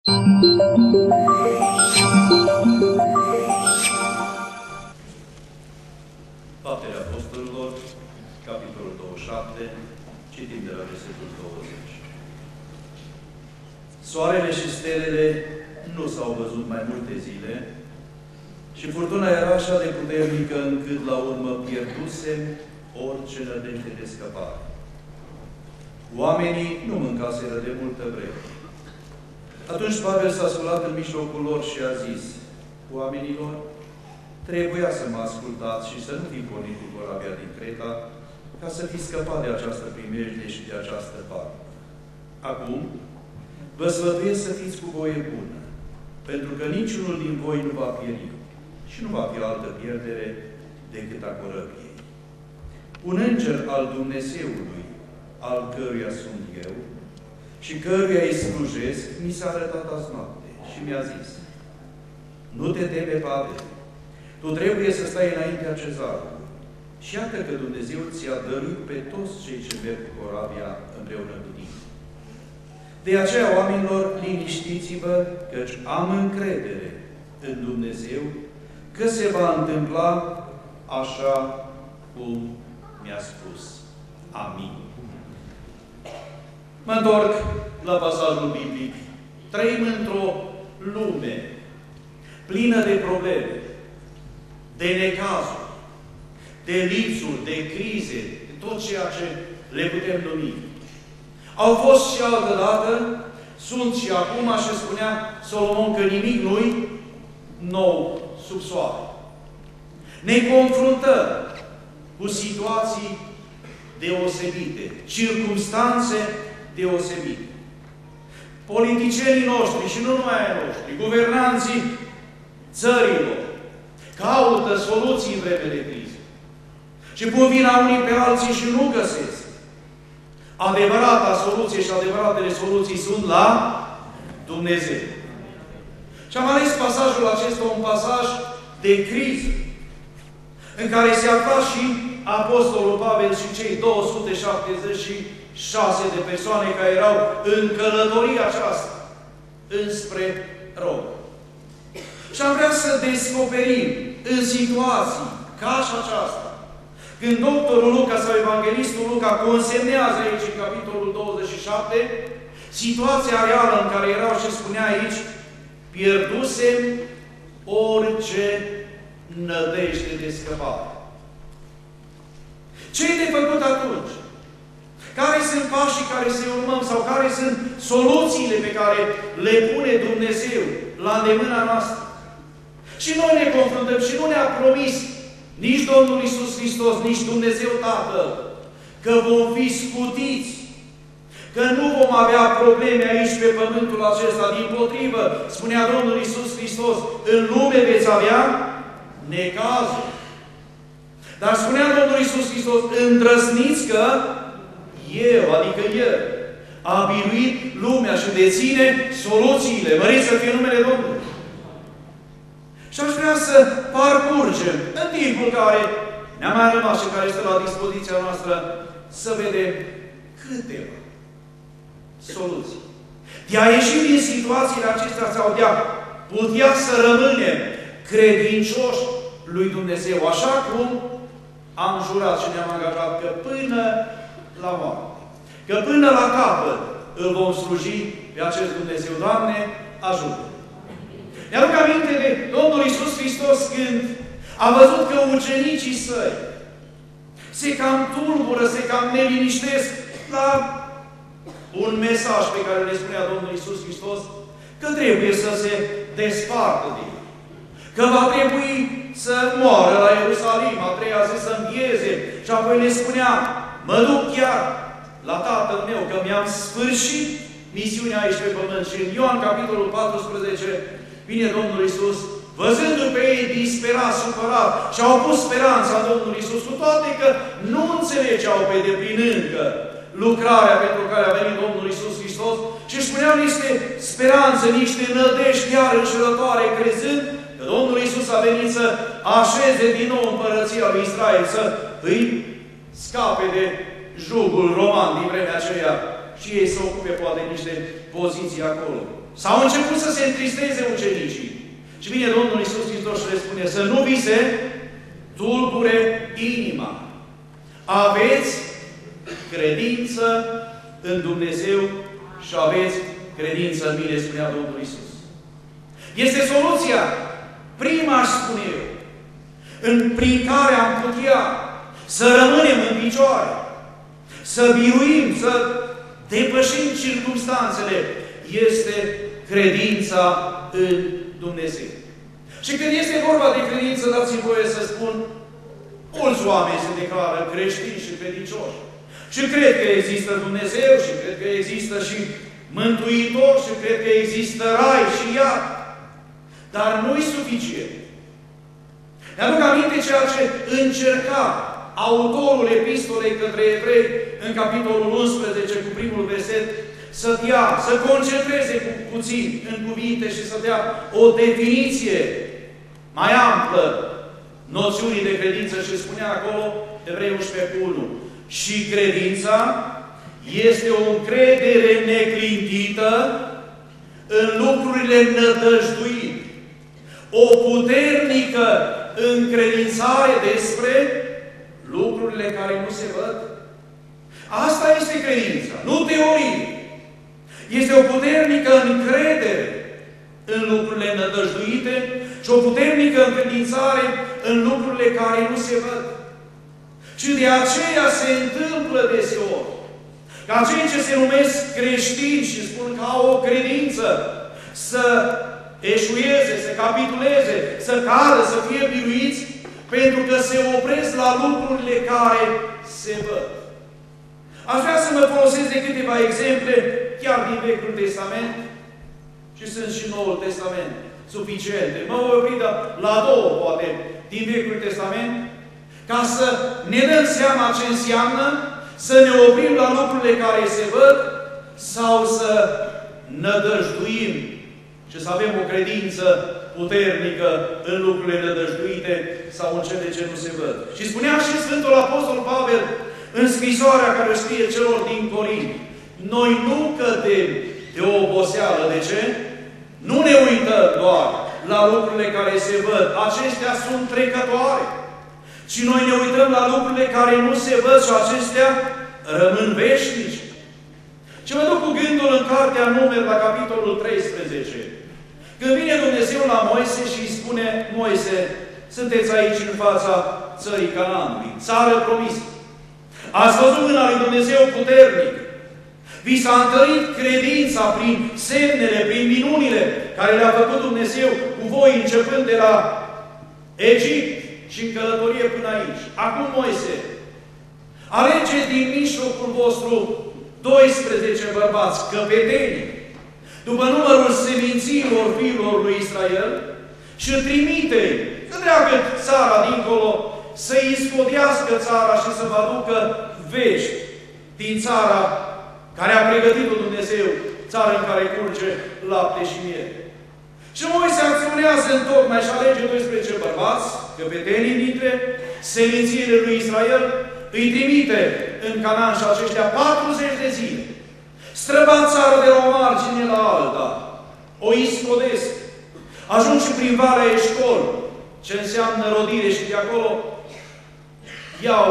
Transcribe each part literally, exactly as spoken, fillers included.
Faptele Apostolilor, capitolul douăzeci și șapte, citim de la versetul douăzeci. Soarele și stelele nu s-au văzut mai multe zile și furtuna era așa de puternică încât la urmă pierdusem orice nădejde de scăpare. Oamenii nu mâncaseră de multă vreme. Atunci Pavel s-a sculat în mijlocul lor și a zis: oamenilor, trebuia să mă ascultați și să nu fi pornit cu corabia din Creta, ca să fi scăpat de această primejdie și de această parte. Acum, vă sfătuiesc să fiți cu voie bună, pentru că niciunul din voi nu va pieri și nu va fi altă pierdere decât a corăbiei. Un înger al Dumnezeului, al căruia sunt eu și căruia îi slujesc, mi s-a arătat azi noapte și mi-a zis: nu te teme, Pavel, tu trebuie să stai înaintea cezarului. Și iată că Dumnezeu ți-a dăruit pe toți cei ce merg cu corabia împreună cu tine. De aceea, oamenilor, liniștiți-vă, căci am încredere în Dumnezeu că se va întâmpla așa cum mi-a spus. Amin. Mă întorc la pasajul biblic. Trăim într-o lume plină de probleme, de necazuri, de lipsuri, de crize, de tot ceea ce le putem numi. Au fost și altă dată, sunt și acum, și spunea Solomon că nimic nu-i nou sub soare. Ne confruntăm cu situații deosebite, circumstanțe deosebite. Politicienii noștri, și nu numai ai noștri, guvernanții țărilor, caută soluții în vreme de criză. Și pun vina unii pe alții și nu găsesc. Adevărata soluție și adevăratele soluții sunt la Dumnezeu. Și am ales pasajul acesta, un pasaj de criză, în care se afla și Apostolul Pavel și cei două sute șaptezeci și șase de persoane care erau în călătoria aceasta înspre Roma. Și am vrea să descoperim în situații ca și aceasta, când doctorul Luca sau evanghelistul Luca consemnează aici, în capitolul douăzeci și șapte, situația reală în care erau și spunea aici: pierdusem orice nădejde de scăpare. Ce-i de făcut atunci? Care sunt pașii care se urmăm sau care sunt soluțiile pe care le pune Dumnezeu la îndemâna noastră? Și noi ne confruntăm și nu ne-a promis nici Domnul Iisus Hristos, nici Dumnezeu Tatăl că vom fi scutiți, că nu vom avea probleme aici pe pământul acesta. Dimpotrivă, spunea Domnul Iisus Hristos, în lume veți avea necazuri. Dar spunea Domnul Iisus Hristos, îndrăzniți că eu, adică El, a biruit lumea și deține soluțiile. Măriți să fie numele Domnului. Și aș vrea să parcurgem în timpul care ne-a mai rămas și care este la dispoziția noastră, să vedem câteva soluții. De a ieși din situațiile acestea sau de a putea să rămânem credincioși lui Dumnezeu, așa cum am jurat și ne-am angajat că până la moarte, că până la capăt îl vom sluji pe acest Dumnezeu. Doamne, ajută! Ne-aduc aminte de Domnul Iisus Hristos când a văzut că ucenicii săi se cam tulbură, se cam neliniștesc la un mesaj pe care le spunea Domnul Iisus Hristos, că trebuie să se despartă de el, că va trebui să moară la Ierusalim, a treia zi să învieze, și apoi le spunea: mă duc chiar la Tatăl meu, că mi-am sfârșit misiunea aici pe pământ. Și în Ioan, capitolul paisprezece, vine Domnul Iisus, văzându-l pe ei disperat, supărat, și-au pus speranța în Domnul Iisus, cu toate că nu înțelegeau pe deplin încă lucrarea pentru care a venit Domnul Iisus Hristos, și spuneau niște speranțe, niște nădejdi iar înșelătoare, crezând că Domnul Iisus a venit să așeze din nou împărăția lui Israel, să îi scape de jugul roman din vremea aceea și ei să ocupe poate niște poziții acolo. S-au început să se întristeze ucenicii. Și vine Domnul Iisus Hristos și le spune să nu vi se tulbure inima. Aveți credință în Dumnezeu și aveți credință în mine, spunea Domnul Iisus. Este soluția, prima, aș spune eu, în, prin care am putea să rămânem în picioare, să biruim, să depășim circumstanțele, este credința în Dumnezeu. Și când este vorba de credință, dați-mi voie să spun, mulți oameni se declară creștini și credincioși. Și cred că există Dumnezeu, și cred că există și Mântuitor, și cred că există Rai și iad. Dar nu-i suficient. Ne-aduc aminte ceea ce încerca autorul epistolei către evrei în capitolul unsprezece cu primul verset să dea, să concentreze cu puțin în cuvinte și să dea o definiție mai amplă noțiunii de credință și spunea acolo, Evrei unsprezece cu unu, și credința este o încredere neclintită în lucrurile nădăjduite, o puternică încredințare despre lucrurile care nu se văd. Asta este credința, nu teorie. Este o puternică încredere în lucrurile nădăjduite și o puternică încredințare în lucrurile care nu se văd. Și de aceea se întâmplă deseori ca cei ce se numesc creștini și spun că au o credință să eșueze, să capituleze, să cadă, să fie biruiți, pentru că se opresc la lucrurile care se văd. Aș vrea să mă folosesc de câteva exemple, chiar din Vechiul Testament, și sunt și Noul Testament suficiente. Mă voi opri la două, poate, din Vechiul Testament, ca să ne dăm seama ce înseamnă să ne oprim la lucrurile care se văd sau să nădăjduim și să avem o credință puternică în lucrurile nădăjduite sau în cele ce nu se văd. Și spunea și Sfântul Apostol Pavel în scrisoarea care o scrie celor din Corint, noi nu cădem de o oboseală. De ce? Nu ne uităm doar la lucrurile care se văd. Acestea sunt trecătoare. Și noi ne uităm la lucrurile care nu se văd și acestea rămân veșnici. Și mă duc cu gândul în Cartea Numeri, la capitolul treisprezece. Când vine Dumnezeu la Moise și îi spune, Moise, sunteți aici în fața țării Canaanului, țară promisă. Ați văzut mâna lui Dumnezeu puternic. Vi s-a întărit credința prin semnele, prin minunile care le-a făcut Dumnezeu cu voi, începând de la Egipt și în călătorie până aici. Acum, Moise, alege din mijlocul vostru doisprezece bărbați, căpetenii, după numărul seminților fiilor lui Israel, și trimite-i să treacă țara dincolo, să iscodiască țara și să vă aducă vești din țara care a pregătit-o Dumnezeu, țara în care curge lapte și miere. Și Moise acționează în tocmai și alege doisprezece bărbați, căpetenii dintre semințiile lui Israel, îi trimite în Canaan și aceștia patruzeci de zile. Străbat țara de la o margine la alta, o iscodesc, ajung și prin Valea Eșcol, ce înseamnă rodire, și de acolo iau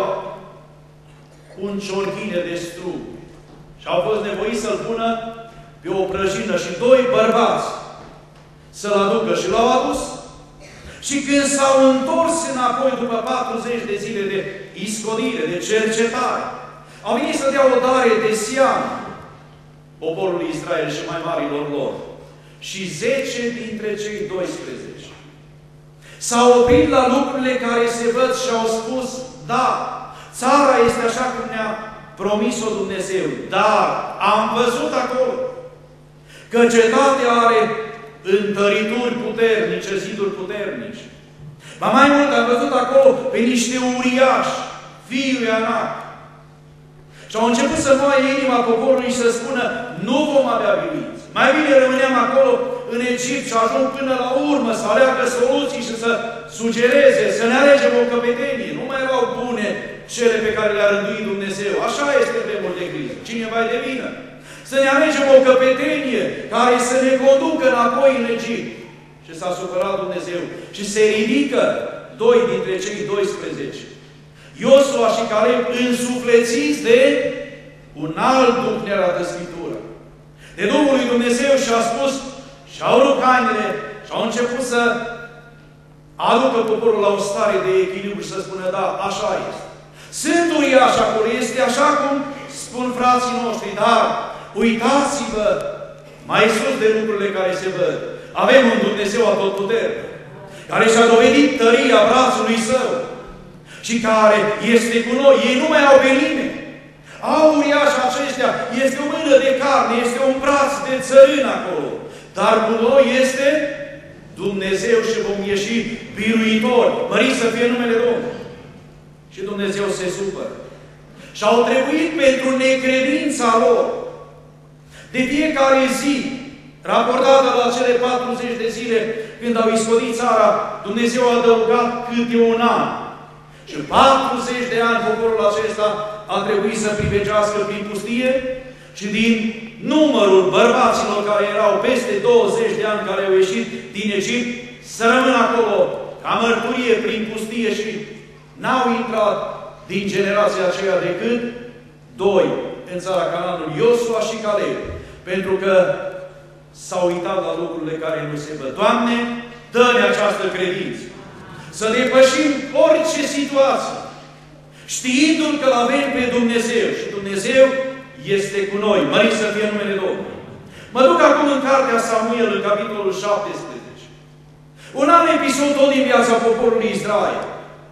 un ciorchine de strug. Și au fost nevoiți să-l pună pe o prăjină și doi bărbați să-l aducă și l-au adus. Și când s-au întors înapoi după patruzeci de zile de iscodire, de cercetare, au venit să dea o dare de seamă poporului Israel și mai marilor lor. Și zece dintre cei doisprezece s-au oprit la lucrurile care se văd și au spus, da, țara este așa cum ne-a promis-o Dumnezeu, dar am văzut acolo că cetatea are întărituri puternice, ziduri puternice. Ba mai mult, am văzut acolo pe niște uriași, fiii lui Anak. Și au început să moaie inima poporului și să spună, nu vom avea biruință. Mai bine rămâneam acolo în Egipt și ajung până la urmă să aleagă soluții și să sugereze, să ne alegem o căpetenie. Nu mai erau bune cele pe care le-a rânduit Dumnezeu. Așa este vremul de criză. Cine va de vină? Să ne alegem o căpetenie care să ne conducă înapoi în Egipt. Și s-a supărat Dumnezeu. Și se ridică doi dintre cei doisprezece. Iosua și Caleb, însuflețiți de un alt duh, ne arată Scriptura. De Duhul lui Dumnezeu și-a spus, și-au rupt hainele și au început să aducă poporul la o stare de echilibru și să spună, da, așa este. Sunt uriași acolo, este așa cum spun frații noștri, dar uitați-vă mai sus de lucrurile care se văd. Avem un Dumnezeu atotputernic, care și-a dovedit tăria brațului Său și care este cu noi. Ei nu mai au pe nimeni. Au uriași aceștia, este o mână de carne, este un braț de țărân acolo. Dar cu noi este Dumnezeu și vom ieși biruitori. Mărit să fie numele Domnului. Și Dumnezeu se supără. Și au trebuit pentru necredința lor de fiecare zi, raportată la cele patruzeci de zile când au iscodit țara, Dumnezeu a adăugat câte un an. Și patruzeci de ani poporul acesta a trebuit să privegească prin pustie și din numărul bărbaților care erau peste douăzeci de ani care au ieșit din Egipt, să rămână acolo ca mărturie prin pustie și n-au intrat din generația aceea decât doi în țara Canaanului, Iosua și Caleb, pentru că s-au uitat la lucrurile care nu se văd. Doamne, dă-ne această credință, să depășim orice situație, știindu-L că l-avem pe Dumnezeu și Dumnezeu este cu noi. Mărit să fie numele Domnului. Mă duc acum în cartea Samuel, în capitolul șaptesprezece. Un alt episod tot din viața poporului Israel.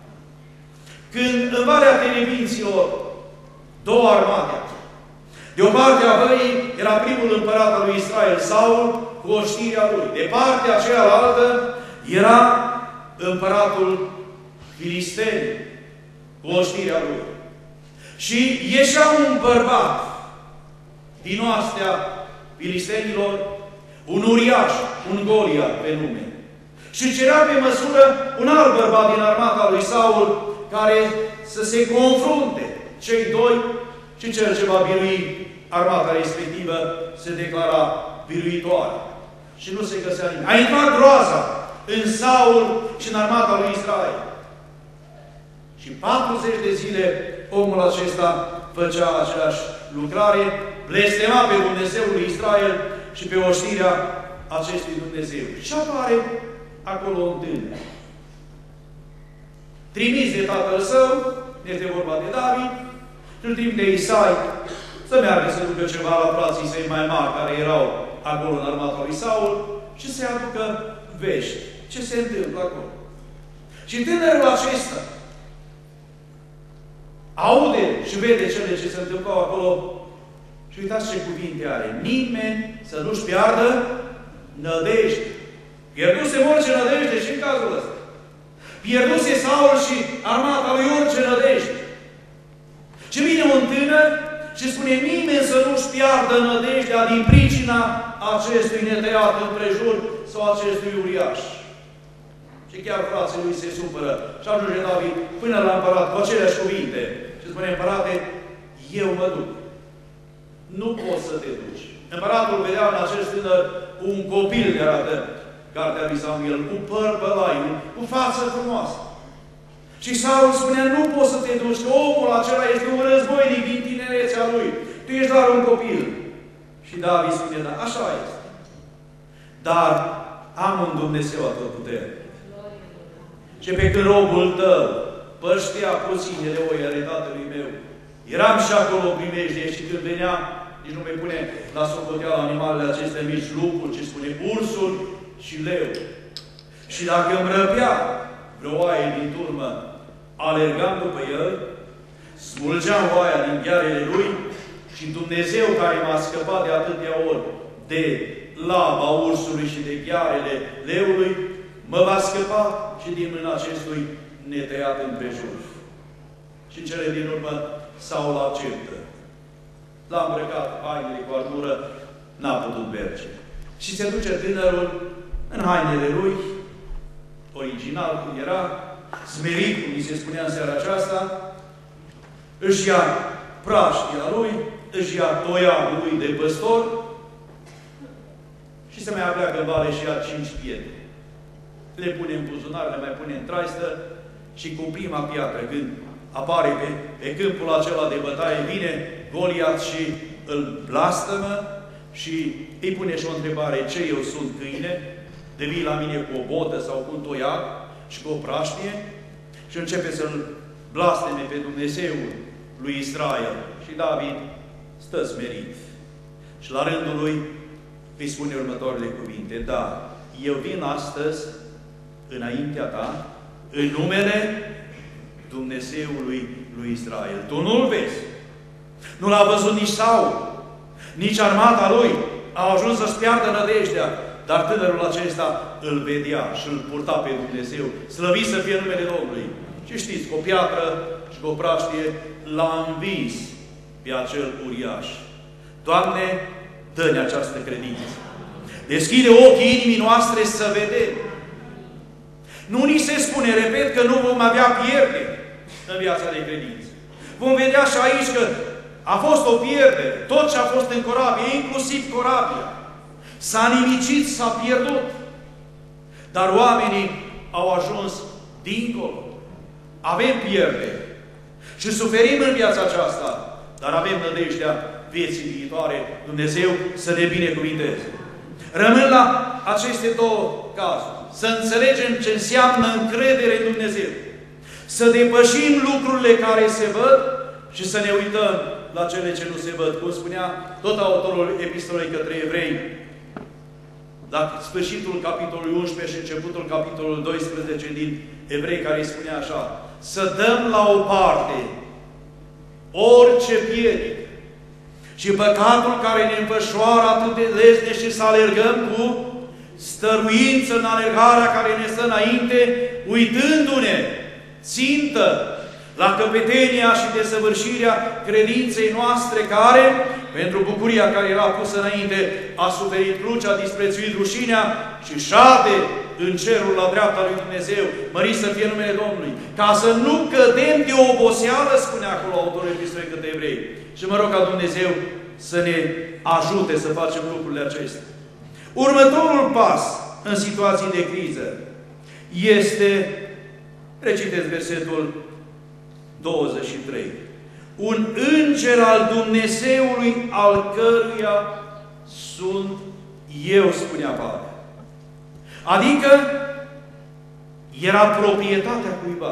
Când în Valea Terebinților două armate. De o parte a văii era primul împărat al lui Israel, Saul, cu oștirea lui. De partea cealaltă era împăratul Filisteni, cu oștirea lui. Și ieșea un bărbat din oastea filistenilor, un uriaș, un Goliat pe nume. Și cerea pe măsură un alt bărbat din armata lui Saul, care să se confrunte cei doi și cel ce va birui armata respectivă se declara biruitoare. Și nu se găsea nimeni. A intrat groaza în Saul și în armata lui Israel. Și patruzeci de zile omul acesta făcea aceeași lucrare, blestema pe Dumnezeul lui Israel și pe oștirea acestui Dumnezeu. Și apare acolo un tânăr, trimis de tatăl său, este vorba de David, și îl trimite de Isai să meargă să ducă ceva la frații săi mai mari care erau acolo în armata lui Saul și să-i aducă vești. Ce se întâmplă acolo? Și tânărul acesta aude și vede cele ce se întâmplau acolo și uitați ce cuvinte are. Nimeni să nu-și piardă nădejde. Pierduse orice nădejde și în cazul ăsta. Pierduse Saul și armata lui orice nădejde. Ce vine un tânăr și spune nimeni să nu-și piardă nădejdea din pricina acestui netăiat împrejur sau acestui uriaș. Și chiar frații lui se supără. Și ajunge David până la împărat cu aceleași cuvinte. Și spune, împărate, eu mă duc. Nu poți să te duci. Împăratul vedea în acest tânăr un copil de arată cartea lui Samuel, cu păr bălai, cu față frumoasă. Și Saul spunea, nu poți să te duci, că omul acela este un războinic din tinerețea lui. Tu ești doar un copil. Și David spune, da, așa este. Dar am un Dumnezeu atotputernic. Și pe când robul tău păștea puținele oi ale tatălui meu, eram și acolo primejdie și când venea, nici nu mai pune la socoteală animalele acestea mici, lupul, ci spune ursul și leu. Și dacă îmi răpea vreo oaie din turmă, alergam după el, smulgeam oaia din ghearele lui și Dumnezeu care m-a scăpat de atâtea ori de laba ursului și de ghearele leului, mă va scăpa și din mâna acestui netăiat împrejur. Și cele din urmă Saul acceptă. L-a îmbrăcat hainele cu armură, n-a putut merge. Și se duce tânărul în hainele lui, original cum era, smerit, cum îi se spunea în seara aceasta, își ia praștia lui își ia toiagul lui de păstor și se mai apleacă în vale și ia cinci pietre. Le pune în buzunar, le mai pune în traistă și cu prima piatră, când apare pe, pe câmpul acela de bătaie, vine Goliat și îl blastămă și îi pune și o întrebare: ce eu sunt, câine? De vii la mine cu o botă sau cu un toiag și cu o praștie? Și începe să-l blasteme pe Dumnezeul lui Israel. Și David stă smerit. Și la rândul lui îi spune următoarele cuvinte: da, eu vin astăzi înaintea ta, în numele Dumnezeului lui Israel. Tu nu-l vezi. Nu l-a văzut nici Saul, nici armata lui. Au ajuns să-și piardă nădejdea. Dar tânărul acesta îl vedea și îl purta pe Dumnezeu. Slăvit să fie numele Domnului. Și știți, cu o piatră și cu o praștie l-a învins pe acel uriaș. Doamne, dă-ne această credință. Deschide ochii inimii noastre să vedem. Nu ni se spune, repet, că nu vom avea pierderi în viața de credință. Vom vedea și aici că a fost o pierdere. Tot ce a fost în corabie, inclusiv corabia, s-a nimicit, s-a pierdut. Dar oamenii au ajuns dincolo. Avem pierderi și suferim în viața aceasta, dar avem nădejdea vieții viitoare. Dumnezeu să ne binecuvinteze. Rămân la aceste două cazuri. Să înțelegem ce înseamnă încredere în Dumnezeu. Să depășim lucrurile care se văd și să ne uităm la cele ce nu se văd. Cum spunea tot autorul epistolei către evrei, la sfârșitul capitolului unsprezece și începutul capitolului doisprezece din Evrei, care îi spunea așa: să dăm la o parte orice piedică și păcatul care ne înfășoară atât de lesne și să alergăm cu stăruință în alergarea care ne stă înainte, uitându-ne țintă la căpetenia și desăvârșirea credinței noastre, care, pentru bucuria care era pusă înainte, a suferit crucea, a disprețuit rușinea și șade în cerul la dreapta lui Dumnezeu. Mărit să fie numele Domnului. Ca să nu cădem de oboseală, spune acolo autorul epistolei către evrei. Și mă rog ca Dumnezeu să ne ajute să facem lucrurile acestea. Următorul pas în situații de criză este, reciteți versetul douăzeci și trei. Un înger al Dumnezeului, al căruia sunt eu, spunea Pavel. Adică era proprietatea cuiva.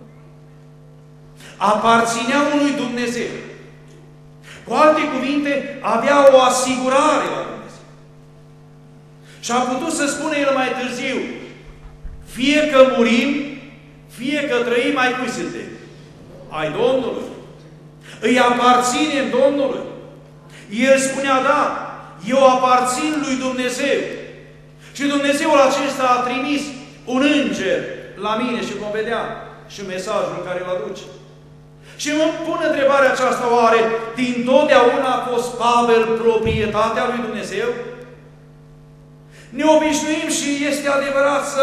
Aparținea unui Dumnezeu. Cu alte cuvinte, avea o asigurare la Dumnezeu. Și a putut să spună el mai târziu: fie că murim, fie că trăim, ai cui suntem? Ai Domnului. Îi aparținem Domnului. El spunea: da, eu aparțin lui Dumnezeu. Și Dumnezeul acesta a trimis un înger la mine și vom vedea și mesajul care îl aduce. Și îmi pun întrebarea aceasta: oare dintotdeauna a fost Pavel proprietatea lui Dumnezeu? Ne obișnuim și este adevărat să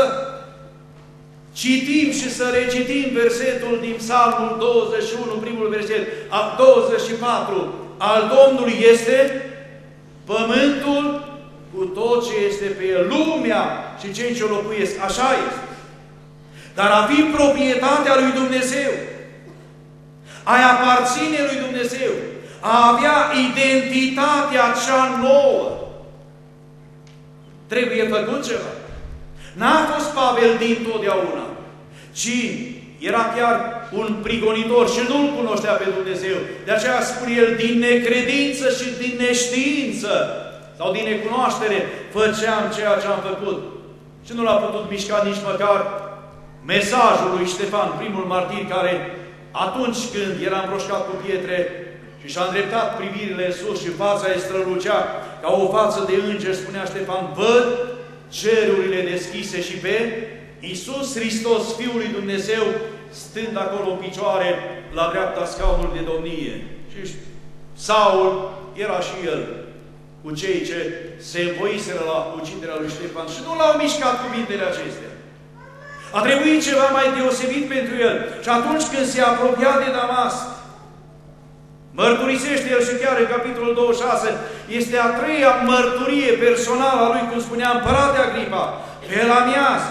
citim și să recitim versetul din Psalmul douăzeci și unu, primul verset, al douăzeci și patru. Al Domnului este pământul cu tot ce este pe el, lumea și cei ce o locuiesc. Așa este. Dar a fi proprietatea lui Dumnezeu, a aparține lui Dumnezeu, a avea identitatea cea nouă, trebuie făcut ceva. N-a fost Pavel dintotdeauna, ci era chiar un prigonitor și nu-L cunoștea pe Dumnezeu. De aceea spune el: din necredință și din neștiință sau din necunoaștere făceam ceea ce am făcut. Și nu l-a putut mișca nici măcar mesajul lui Ștefan, primul martir, care atunci când era împroșcat cu pietre și și-a îndreptat privirile în sus și fața îi strălucea ca o față de înger, spunea Ștefan: văd cerurile deschise și pe Iisus Hristos, Fiul lui Dumnezeu, stând acolo în picioare la dreapta scaunului de domnie. Și Saul era și el cu cei ce se învoiseră la uciderea lui Ștefan și nu l-au mișcat cuvintele acestea. A trebuit ceva mai deosebit pentru el. Și atunci când se apropia de Damasc, Mărturisește el și chiar în capitolul douăzeci și șase este a treia mărturie personală a lui, cum spunea împărate Agripa, pe la miază.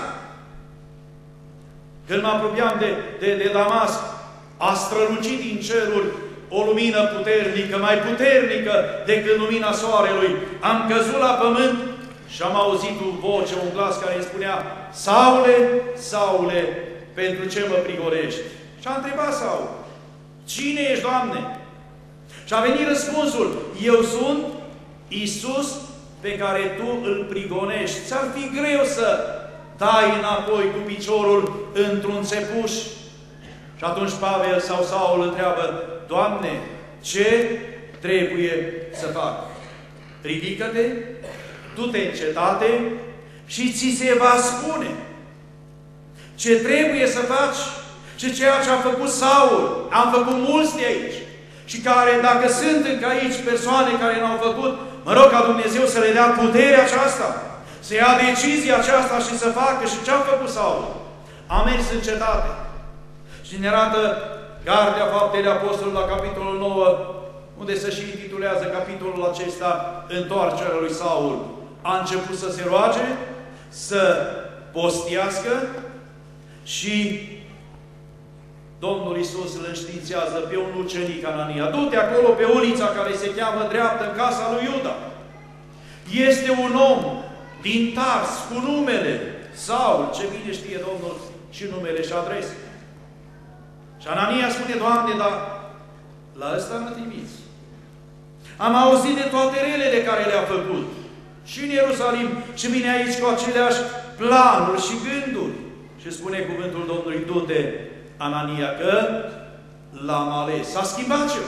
Când mă apropiam de, de, de Damasc, a strălucit din ceruri o lumină puternică, mai puternică decât lumina soarelui. Am căzut la pământ și am auzit o voce, un glas care îmi spunea: Saule, Saule, pentru ce mă prigonești? Și a întrebat Saul: cine ești, Doamne? Și a venit răspunsul: eu sunt Iisus pe care tu îl prigonești. Ți-ar fi greu să dai înapoi cu piciorul într-un țepuș? Și atunci Pavel sau Saul întreabă: Doamne, ce trebuie să fac? Ridică-te, du-te în cetate și ți se va spune ce trebuie să faci. Și ceea ce a făcut Saul, am făcut mulți de aici. Și care, dacă sunt încă aici persoane care n-au făcut, mă rog ca Dumnezeu să le dea puterea aceasta, să ia decizia aceasta și să facă. Și ce a făcut Saul? A mers în cetate. Și ne arată Cartea Faptele Apostolului la capitolul nouă, unde se și intitulează capitolul acesta Întoarcerea lui Saul. A început să se roage, să postiască și Domnul Iisus îl înștiințează pe un ucenic, Anania: du-te acolo pe ulița care se cheamă Dreaptă, în casa lui Iuda. Este un om din Tars cu numele Saul, ce bine știe Domnul și numele și adresa. Și Anania spune: Doamne, dar la ăsta mă trimiți. Am auzit de toate relele care le-a făcut și în Ierusalim și vine aici cu aceleași planuri și gânduri. Și spune cuvântul Domnului: du-te, Anania, că l-am ales. S-a schimbat ceva.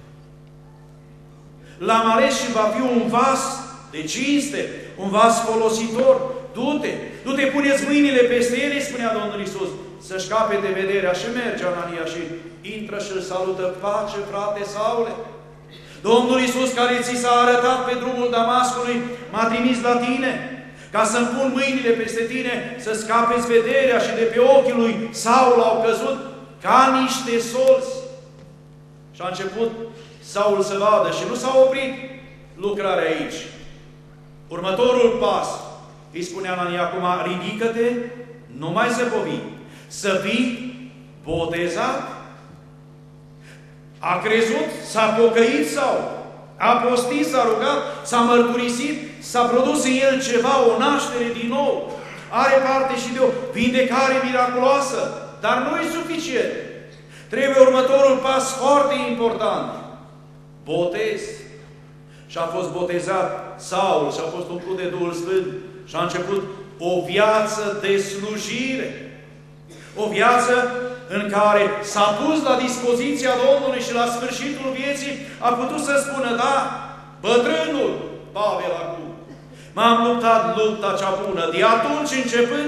L-am ales și va fi un vas de cinste, un vas folositor. Du-te, du-te, puneți mâinile peste ele, spunea Domnul Iisus, să-și capete vederea. Și merge Anania și intră și îl salută: pace, frate Saule. Domnul Iisus, care ți s-a arătat pe drumul Damascului, m-a trimis la tine ca să-mi pun mâinile peste tine, să scapeți vederea. Și de pe ochii lui Saul au căzut ca niște solzi. Și a început Saul să vadă și nu s-a oprit lucrarea aici. Următorul pas, îi spunea Anania acum: ridică-te, nu mai zăbovi, să fii botezat. A crezut, s-a pocăit sau a postit, s-a rugat, s-a mărturisit, s-a produs în el ceva, o naștere din nou. Are parte și de o vindecare miraculoasă, dar nu e suficient. Trebuie următorul pas foarte important: botez. Și a fost botezat Saul și a fost umplut de Duhul Sfânt și a început o viață de slujire. O viață în care s-a pus la dispoziția Domnului și la sfârșitul vieții a putut să spună: da, bătrânul Pavel acum, m-am luptat lupta cea bună. De atunci începând,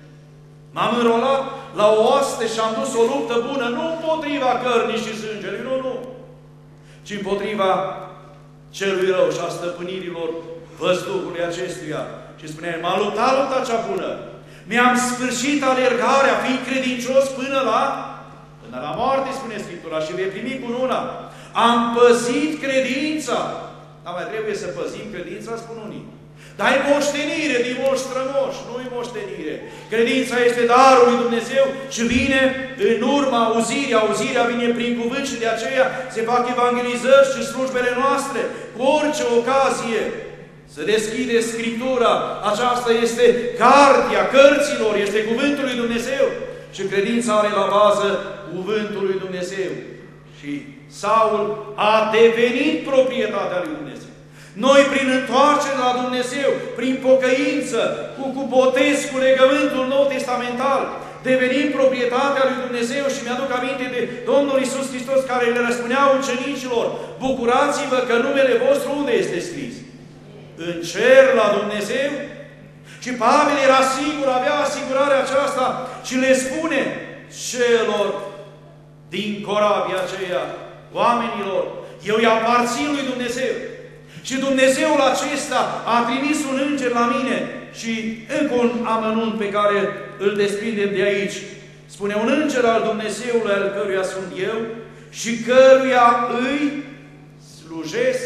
m-am înrolat la o oaste și am dus o luptă bună, nu împotriva cărnii și sângelui, nu, nu, ci împotriva celui rău și a stăpânirilor văzduhului acestuia. Și spunea: m-am luptat lupta cea bună, mi-am sfârșit alergarea, fiind credincios până la, până la moarte, spune Scriptura, și vei primi cununa. Am păzit credința. Dar mai trebuie să păzim credința, spun unii. Dar e moștenire din moși strămoși, nu-i moștenire. Credința este darul lui Dumnezeu și vine în urma auzirii. Auzirea vine prin cuvânt și de aceea se fac evangelizări și slujbele noastre cu orice ocazie. Să deschide Scriptura. Aceasta este cartea cărților, este cuvântul lui Dumnezeu. Și credința are la bază cuvântul lui Dumnezeu. Și Saul a devenit proprietatea lui Dumnezeu. Noi, prin întoarcere la Dumnezeu, prin pocăință, cu, cu botez, cu legământul nou testamental, devenim proprietatea lui Dumnezeu. Și mi-aduc aminte de Domnul Iisus Hristos, care le răspunea ucenicilor: bucurați-vă că numele vostru unde este scris? În cer la Dumnezeu. Și Pavel era sigur, avea asigurarea aceasta și le spune celor din corabia aceea: oamenilor, eu îi aparțin lui Dumnezeu. Și Dumnezeul acesta a trimis un înger la mine. Și încă un amănunt pe care îl desprindem de aici. Spune: un înger al Dumnezeului, al căruia sunt eu și căruia îi slujesc.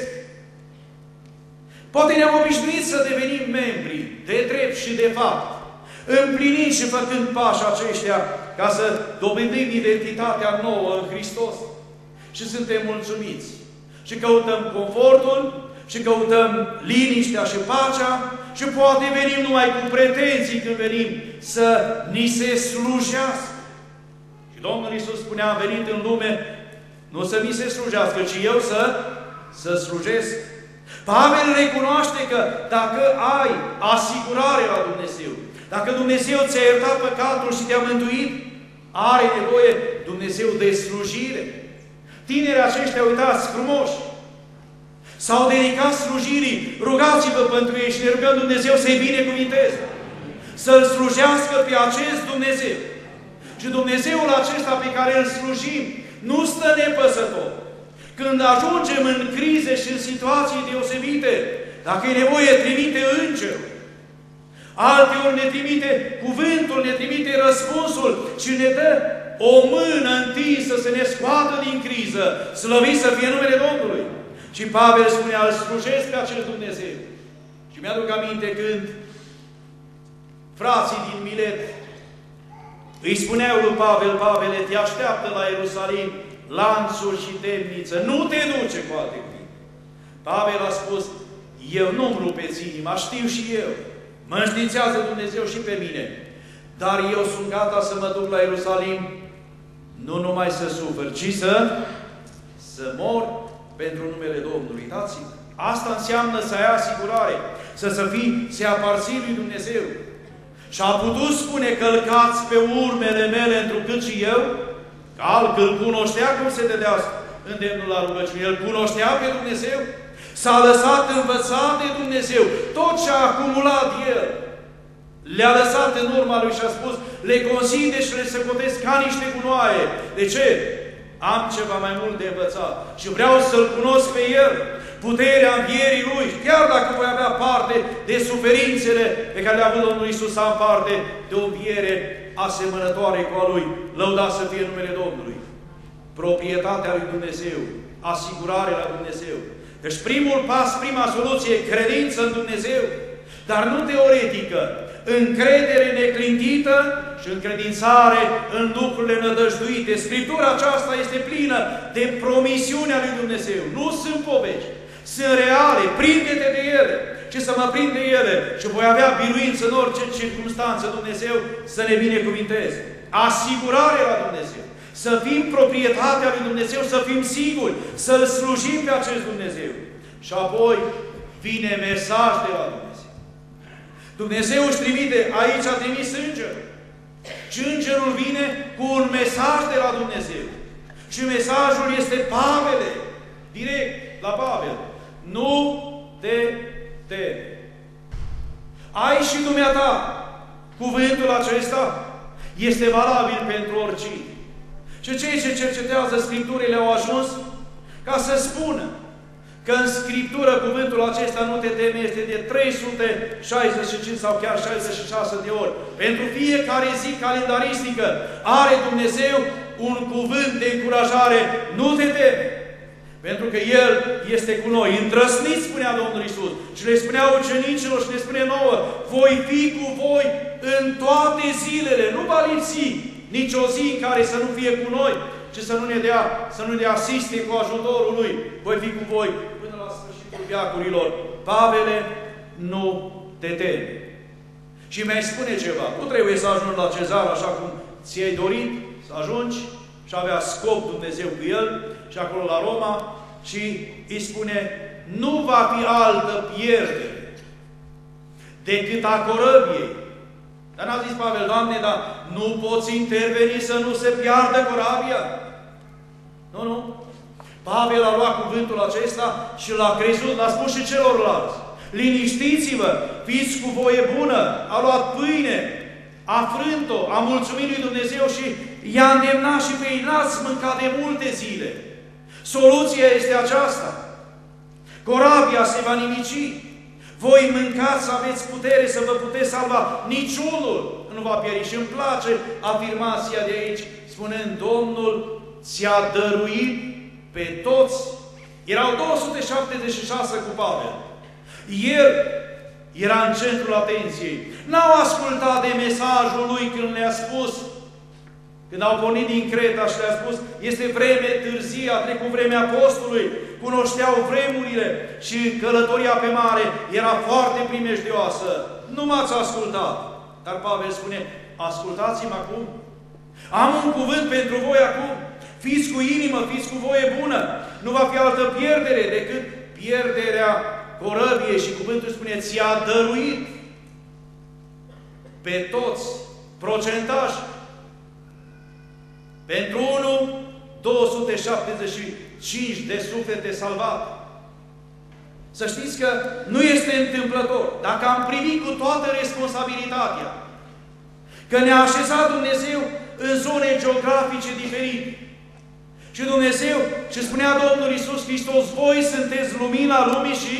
Poate ne-am obișnuit să devenim membri de drept și de fapt, împlinind și făcând pași aceștia ca să dobândim identitatea nouă în Hristos. Și suntem mulțumiți. Și căutăm confortul, și căutăm liniștea și pacea, și poate venim numai cu pretenții când venim să ni se slujească. Și Domnul Iisus spunea, am venit în lume nu să mi se slujească, ci eu să, să slujesc. Pavel recunoaște că dacă ai asigurare la Dumnezeu, dacă Dumnezeu ți-a iertat păcatul și te-a mântuit, are nevoie Dumnezeu de slujire. Tinerii aceștia, uitați, frumoși, s-au dedicat slujirii, rugați-vă pentru ei și ne rugăm Dumnezeu să-i binecuvinteze, să-L slujească pe acest Dumnezeu. Și Dumnezeul acesta pe care îl slujim nu stă nepăsător. Când ajungem în crize și în situații deosebite, dacă e nevoie, trimite îngerul. Alteori ne trimite cuvântul, ne trimite răspunsul și ne dă o mână întinsă să ne scoată din criză, slăvit să fie numele Domnului. Și Pavel spunea, îl slujesc pe acel Dumnezeu. Și mi-aduc aminte când frații din Milet îi spuneau lui Pavel, Pavele, te așteaptă la Ierusalim lanțuri și temniță, nu te duce cu alte cuvinte. Pavel a spus, eu nu-mi rupeți inima, știu și eu, mă înștiințează Dumnezeu și pe mine, dar eu sunt gata să mă duc la Ierusalim, nu numai să sufăr, ci să, să mor pentru numele Domnului. Dați-vă! Asta înseamnă să ai asigurare, să, să fii, să aparții lui Dumnezeu. Și a putut spune, călcați pe urmele mele, întrucât și eu, că îl cunoștea cum se dădea îndemnul la rugăciune. El cunoștea pe Dumnezeu, s-a lăsat învățat de Dumnezeu. Tot ce a acumulat el, le-a lăsat în urma lui și a spus, le consider și le săcotesc ca niște gunoaie. De ce? Am ceva mai mult de învățat și vreau să-L cunosc pe El, puterea învierii Lui, chiar dacă voi avea parte de suferințele pe care le-a avut Domnul Iisus, am parte de o înviere asemănătoare cu a Lui. Lăudat să fie numele Domnului. Proprietatea lui Dumnezeu, asigurare la Dumnezeu. Deci primul pas, prima soluție, credință în Dumnezeu, dar nu teoretică, încredere neclintită și încredințare în lucrurile nădăjduite. Scriptura aceasta este plină de promisiunea lui Dumnezeu. Nu sunt povești, sunt reale, prinde-te de ele și să mă prind de ele și voi avea biruință în orice circunstanță. Dumnezeu să ne binecuvinteze. Asigurare la Dumnezeu. Să fim proprietatea lui Dumnezeu, să fim siguri, să-L slujim pe acest Dumnezeu. Și apoi vine mesaj de la Dumnezeu. Dumnezeu își trimite, aici a trimis îngerul. Și îngerul vine cu un mesaj de la Dumnezeu. Și mesajul este, Pavele, direct la Pavel, nu te teme. Ai și dumneata cuvântul acesta este valabil pentru oricine. Și cei ce cercetează Scripturile au ajuns ca să spună că în Scriptură cuvântul acesta nu te teme este de trei sute șaizeci și cinci sau chiar șaizeci și șase de ori. Pentru fiecare zi calendaristică are Dumnezeu un cuvânt de încurajare. Nu te teme! Pentru că El este cu noi. Îndrăsniți, spunea Domnul Iisus. Și le spunea ucenicilor și le spune nouă, voi fi cu voi în toate zilele. Nu va lipsi nici o zi în care să nu fie cu noi, ci să nu ne dea, să nu ne asiste cu ajutorul Lui. Voi fi cu voi până la sfârșitul veacurilor. Pavele, nu te teme. Și mi-ai spune ceva. Nu trebuie să ajungi la Cezar așa cum ți-ai dorit să ajungi și avea scop Dumnezeu cu el și acolo la Roma și îi spune, nu va fi altă pierdere decât a corăbiei. Dar n-a zis Pavel, Doamne, dar nu poți interveni să nu se piardă corabia? Nu, nu. Pavel a luat cuvântul acesta și l-a crezut, l-a spus și celorlalți. Liniștiți-vă, fiți cu voie bună. A luat pâine, a frânt-o, a mulțumit lui Dumnezeu și i-a îndemnat și pe ei, n-ați mâncat de multe zile. Soluția este aceasta. Corabia se va nimici. Voi mâncați să aveți putere să vă puteți salva. Niciunul nu va pieri. Și îmi place afirmația de aici, spunând, Domnul ți-a dăruit pe toți Erau două sute șaptezeci și șase cu Pavel. El era în centrul atenției. N-au ascultat de mesajul lui când le-a spus, când au pornit din Creta și le-a spus, este vreme târzie, a trecut vremea postului, cunoșteau vremurile și călătoria pe mare era foarte primejdioasă. Nu m-ați ascultat. Dar Pavel spune, ascultați-mă acum. Am un cuvânt pentru voi acum. Fiți cu inimă, fiți cu voie bună. Nu va fi altă pierdere decât pierderea corăbiei. Și cuvântul spune, ți-a dăruit pe toți procentaj. Pentru unul, două sute șaptezeci și cinci de suflete salvate. Să știți că nu este întâmplător. Dacă am primit cu toată responsabilitatea că ne-a așezat Dumnezeu în zone geografice diferite. Și Dumnezeu, ce spunea Domnul Iisus Hristos, voi sunteți lumina lumii și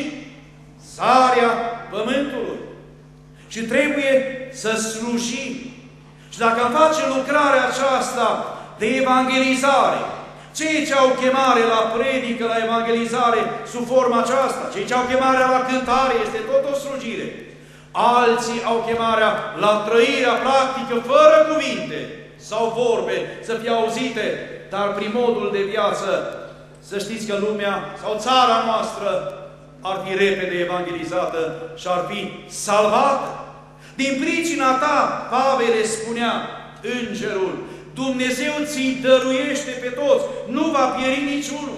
sarea pământului. Și trebuie să slujim. Și dacă am face lucrarea aceasta de evangelizare, cei ce au chemare la predică, la evangelizare sub forma aceasta, cei ce au chemare la cântare, este tot o slujire. Alții au chemarea la trăirea practică, fără cuvinte sau vorbe, să fie auzite, dar prin modul de viață, să știți că lumea sau țara noastră ar fi repede evangelizată și ar fi salvată. Din pricina ta, Pavel le spunea, îngerul, Dumnezeu ți-i dăruiește pe toți, nu va pieri niciunul.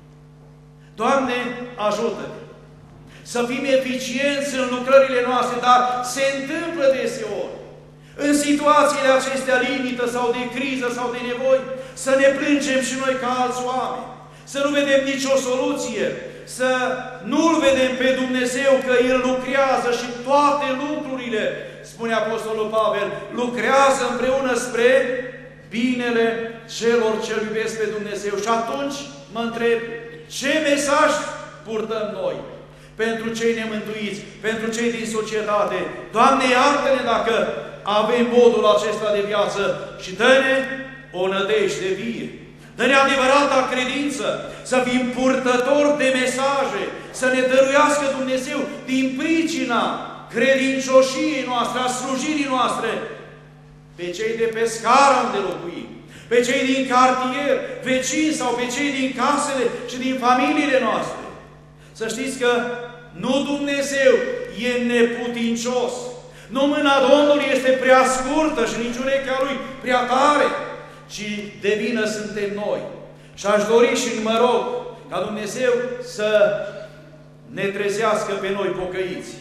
Doamne, ajută-ne să fim eficienți în lucrările noastre, dar se întâmplă deseori, în situațiile acestea limită sau de criză sau de nevoi, să ne plângem și noi ca alți oameni, să nu vedem nicio soluție, să nu-L vedem pe Dumnezeu că El lucrează și toate lucrurile, spune Apostolul Pavel, lucrează împreună spre binele celor ce iubesc pe Dumnezeu. Și atunci mă întreb, ce mesaj purtăm noi pentru cei nemântuiți, pentru cei din societate? Doamne, iartă-ne dacă avem modul acesta de viață și dă-ne o nădejde vie. Dă-ne adevărata credință, să fim purtători de mesaje, să ne dăruiască Dumnezeu din pricina credincioșiei noastre, a slujirii noastre, pe cei de pe scara unde locuim, pe cei din cartier, vecini sau pe cei din casele și din familiile noastre. Să știți că nu Dumnezeu e neputincios, nu mâna Domnului este prea scurtă și nici urechea Lui prea tare, ci de vină suntem noi. Și aș dori și mă rog ca Dumnezeu să ne trezească pe noi pocăiți.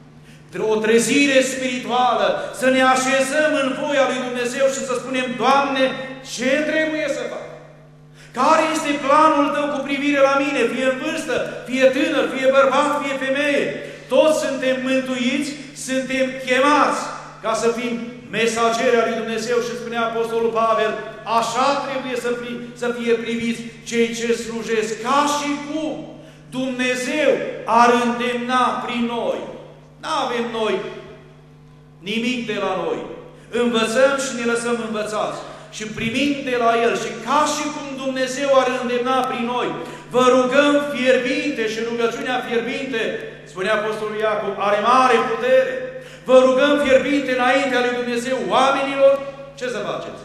O trezire spirituală, să ne așezăm în voia lui Dumnezeu și să spunem, Doamne, ce trebuie să fac? Care este planul Tău cu privire la mine? Fie în vârstă, fie tânăr, fie bărbat, fie femeie. Toți suntem mântuiți, suntem chemați ca să fim mesageri al lui Dumnezeu și spunea Apostolul Pavel, așa trebuie să fie, să fie priviți cei ce slujesc, ca și cum Dumnezeu ar îndemna prin noi. Nu avem noi nimic de la noi. Învățăm și ne lăsăm învățați. Și primim de la El. Și ca și cum Dumnezeu ar îndemna prin noi, vă rugăm fierbinte și rugăciunea fierbinte, spunea Apostolul Iacov, are mare putere. Vă rugăm fierbinte înaintea lui Dumnezeu, oamenilor, ce să faceți?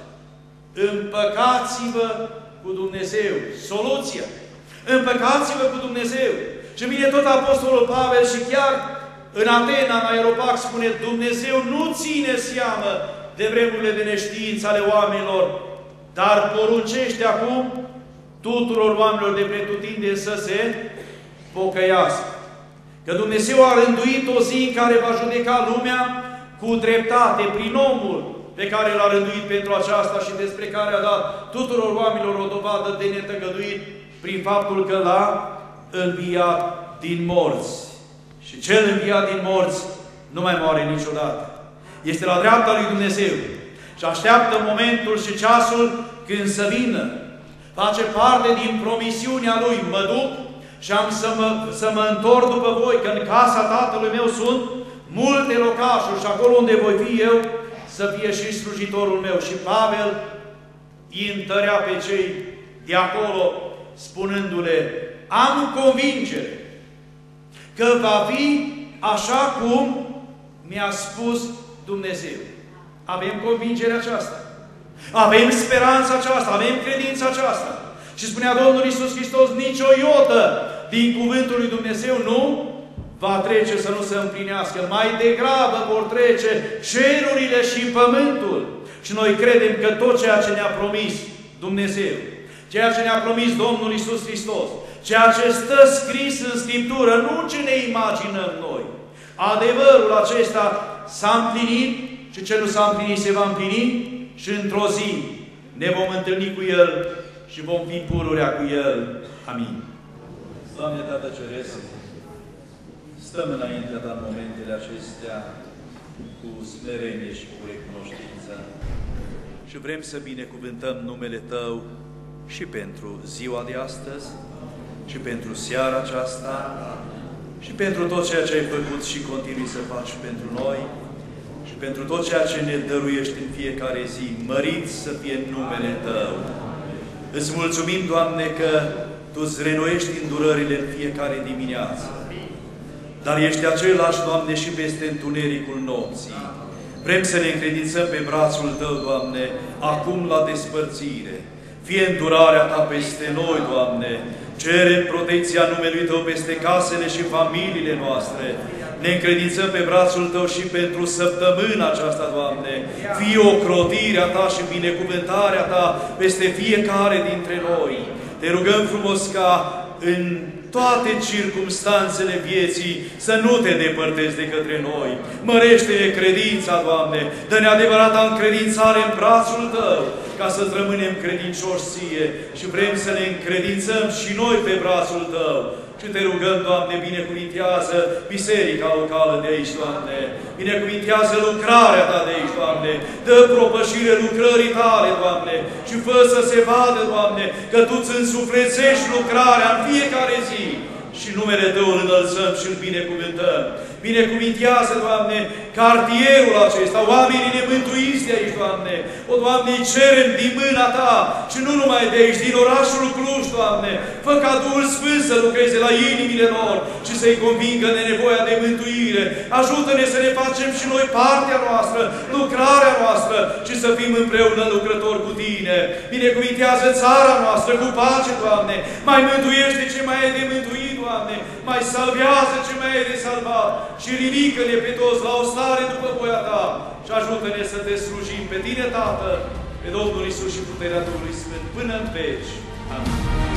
Împăcați-vă cu Dumnezeu. Soluția. Împăcați-vă cu Dumnezeu. Și vine tot Apostolul Pavel și chiar în Atena, în Aeropag, spune, Dumnezeu nu ține seamă de vremurile de neștiință ale oamenilor, dar poruncește acum tuturor oamenilor de pretutindeni să se pocăiască. Că Dumnezeu a rânduit o zi în care va judeca lumea cu dreptate, prin omul pe care l-a rânduit pentru aceasta și despre care a dat tuturor oamenilor o dovadă de netăgăduit prin faptul că l-a înviat din morți. Și cel înviat din morți nu mai moare niciodată. Este la dreapta lui Dumnezeu și așteaptă momentul și ceasul când să vină. Face parte din promisiunea Lui. Mă duc și am să mă, să mă întorc după voi, că în casa Tatălui meu sunt multe locașuri și acolo unde voi fi eu, să fie și slujitorul meu. Și Pavel îi întărea pe cei de acolo, spunându-le, am convingere că va fi așa cum mi-a spus Dumnezeu. Avem convingerea aceasta. Avem speranța aceasta, avem credința aceasta. Și spunea Domnul Iisus Hristos, nici o iotă din cuvântul lui Dumnezeu nu va trece să nu se împlinească. Mai degrabă vor trece cerurile și pământul. Și noi credem că tot ceea ce ne-a promis Dumnezeu, ceea ce ne-a promis Domnul Iisus Hristos, ceea ce stă scris în Scriptură, nu ce ne imaginăm noi. Adevărul acesta s-a împlinit și ce nu s-a împlinit se va împlini și într-o zi ne vom întâlni cu El și vom fi pururea cu El. Amin. Doamne Tată Ceresc, stăm înaintea Ta în momentele acestea cu smerenie și cu recunoștință. Și vrem să binecuvântăm numele Tău și pentru ziua de astăzi, și pentru seara aceasta, și pentru tot ceea ce ai făcut și continui să faci pentru noi, și pentru tot ceea ce ne dăruiești în fiecare zi. Mărit să fie numele Tău. Îți mulțumim, Doamne, că Tu îți renoiești îndurările în fiecare dimineață. Dar ești același, Doamne, și peste întunericul nopții. Vrem să ne încredințăm pe brațul Tău, Doamne, acum la despărțire. Fie îndurarea Ta peste noi, Doamne. Cerem protecția numelui Tău peste casele și familiile noastre. Ne încredințăm pe brațul Tău și pentru săptămâna aceasta, Doamne. Fie o crotire a Ta și binecuvântarea Ta peste fiecare dintre noi. Te rugăm frumos ca în toate circumstanțele vieții să nu Te depărtezi de către noi. Mărește-ne credința, Doamne. Dă-ne adevărata încredințare în brațul Tău, ca să-ți rămânem credincioși Ție. Și vrem să ne încredințăm și noi pe brațul Tău. Și Te rugăm, Doamne, binecuvintează biserica locală de aici, Doamne. Binecuvintează lucrarea Ta de aici, Doamne. Dă propășire lucrării Tale, Doamne. Și fă să se vadă, Doamne, că Tu îți însuflețești lucrarea în fiecare zi. Și numele Tău îl înălțăm și îl binecuvântăm. Binecuvintează, Doamne, cartierul acesta, oamenii nemântuiți de aici, Doamne. O, Doamne, îi cerem din mâna Ta și nu numai de aici, din orașul Cluj, Doamne. Fă ca Duhul Sfânt să lucreze la inimile lor și să-i convingă de nevoia de mântuire. Ajută-ne să ne facem și noi partea noastră, lucrarea noastră și să fim împreună lucrători cu Tine. Binecuvintează țara noastră cu pace, Doamne. Mai mântuiește ce mai e de mântuit, Doamne. Mai salvează ce mai e de salvat. Și ridică-ne pe toți la o stare după voia Ta și ajută-ne să Te slujim pe Tine, Tată, pe Domnul Iisus și puterea Duhului Sfânt, până în veci. Amin.